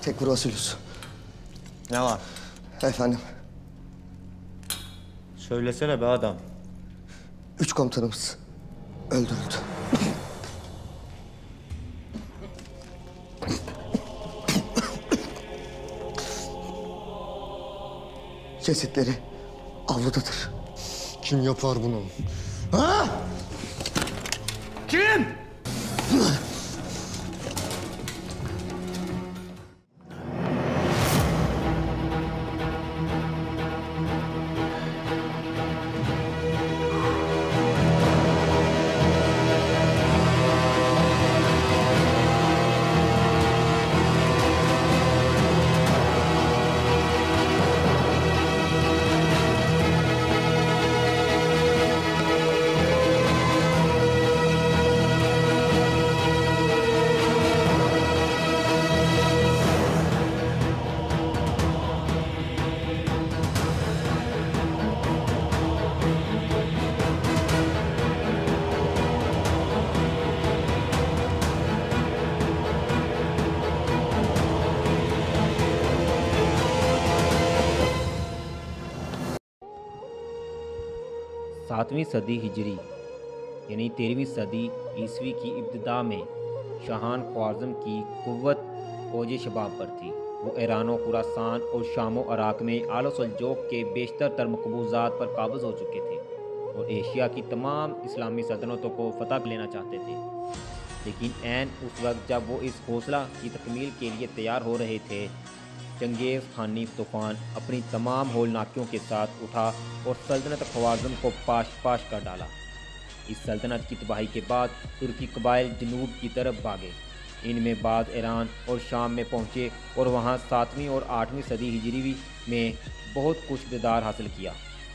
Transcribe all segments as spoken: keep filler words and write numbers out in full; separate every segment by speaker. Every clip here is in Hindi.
Speaker 1: Tekfur Vasilius.
Speaker 2: Ne var?
Speaker 1: Efendim,
Speaker 2: Söylesene be adam.
Speaker 1: üç komutanımız öldürüldü. Cesetleri avludadır.
Speaker 3: Kim yapar bunu?
Speaker 1: Ha?
Speaker 2: Kim?
Speaker 4: सातवीं सदी हिजरी यानी तेरहवीं सदी ईस्वी की इब्तिदा में शाहान ख्वारज़म की कुव्वत ओज शबाब पर थी। वो ईरान, खुरासान और शाम और अराक में आल सल्जूक़ के बेशतर तर मक़बूज़ात पर काबिज़ हो चुके थे और एशिया की तमाम इस्लामी सल्तनतों को फ़तह लेना चाहते थे। लेकिन ऐन उस वक्त जब वो इस हौसला की तकमील के लिए तैयार हो रहे थे, चंगेज़ खानी तूफ़ान अपनी तमाम होलनाकियों के साथ उठा और सल्तनत ख्वारज़म को पाश पाश कर डाला। इस सल्तनत की तबाही के बाद तुर्की कबाइल जनूब की तरफ भागे। इनमें बाद ईरान और शाम में पहुँचे और वहाँ सातवीं और आठवीं सदी हिजरी में बहुत कुछ इक़्तिदार हासिल किया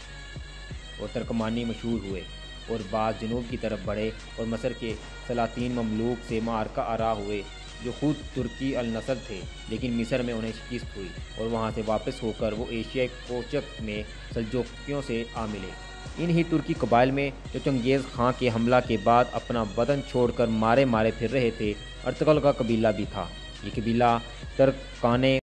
Speaker 4: और तर्कमानी मशहूर हुए और बाद जनूब की तरफ बढ़े और मसर के सलातीन ममलूक से मारका आरा हुए, जो खुद तुर्की अल नस्ल थे, लेकिन मिस्र में उन्हें शिकस्त हुई और वहाँ से वापस होकर वो एशियाई कोचक में सल्जूकियों से आ मिले। इन ही तुर्की कबाइल में जो चंगेज़ खां के हमला के बाद अपना वतन छोड़कर मारे मारे फिर रहे थे, अर्तुगरुल का कबीला भी था। ये कबीला तर्काने